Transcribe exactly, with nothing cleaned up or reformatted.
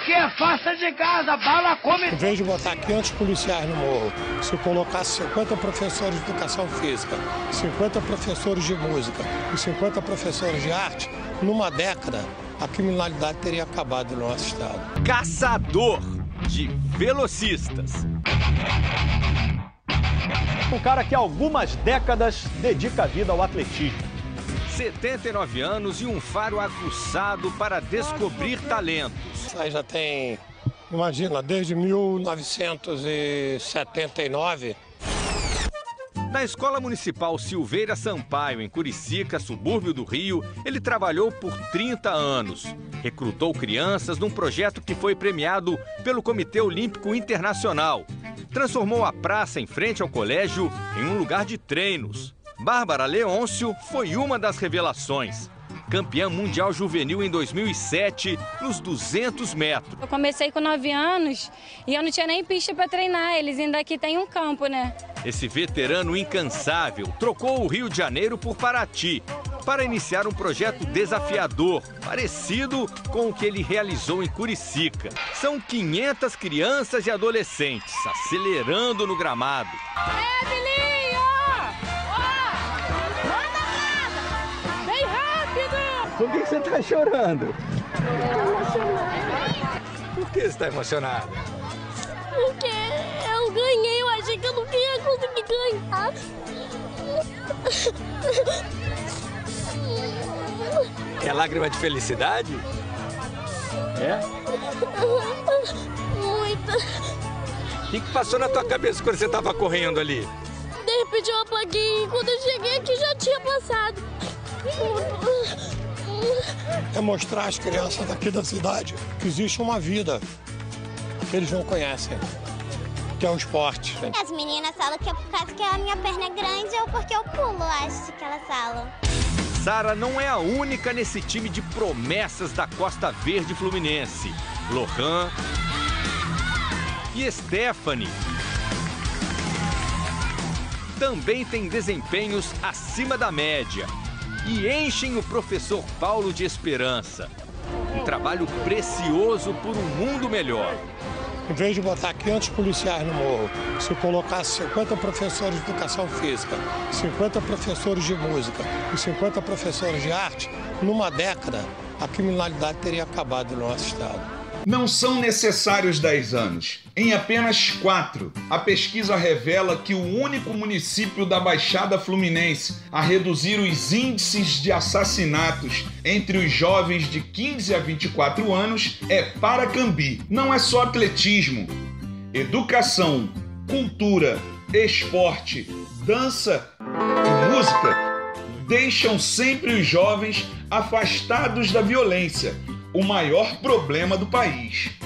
aqui é faixa de casa, bala come... Em vez de botar quinhentos policiais no morro, se colocasse cinquenta professores de educação física, cinquenta professores de música e cinquenta professores de arte, numa década, a criminalidade teria acabado no nosso estado. Caçador de velocistas. Um cara que há algumas décadas dedica a vida ao atletismo. setenta e nove anos e um faro aguçado para descobrir talentos. Isso aí já tem, imagina, desde mil novecentos e setenta e nove. Na Escola Municipal Silveira Sampaio, em Curicica, subúrbio do Rio, ele trabalhou por trinta anos. Recrutou crianças num projeto que foi premiado pelo Comitê Olímpico Internacional. Transformou a praça em frente ao colégio em um lugar de treinos. Bárbara Leôncio foi uma das revelações. Campeã mundial juvenil em dois mil e sete, nos duzentos metros. Eu comecei com nove anos e eu não tinha nem pista para treinar. Eles ainda aqui têm um campo, né? Esse veterano incansável trocou o Rio de Janeiro por Paraty para iniciar um projeto desafiador, parecido com o que ele realizou em Curicica. São quinhentas crianças e adolescentes acelerando no gramado. É, Bilinho! Ó! Manda nada! Bem rápido! Por que você está chorando? Estou emocionada. Por que você está emocionada? Porque eu ganhei, eu achei que eu não ia conseguir ganhar. É lágrima de felicidade? É? Muita. O que, que passou na tua cabeça quando você estava correndo ali? De repente eu apaguei e quando eu cheguei aqui já tinha passado. É mostrar às crianças daqui da cidade que existe uma vida que eles não conhecem, que é o esporte. As meninas falam que é por causa que a minha perna é grande ou porque eu pulo, acho que elas falam. Sara não é a única nesse time de promessas da Costa Verde Fluminense. Lohan e Stephanie também têm desempenhos acima da média e enchem o professor Paulo de esperança. Um trabalho precioso por um mundo melhor. Em vez de botar quinhentos policiais no morro, se colocasse cinquenta professores de educação física, cinquenta professores de música e cinquenta professores de arte, numa década, a criminalidade teria acabado no nosso estado. Não são necessários dez anos. Em apenas quatro, a pesquisa revela que o único município da Baixada Fluminense a reduzir os índices de assassinatos entre os jovens de quinze a vinte e quatro anos é Paracambi. Não é só atletismo. Educação, cultura, esporte, dança e música deixam sempre os jovens afastados da violência, o maior problema do país.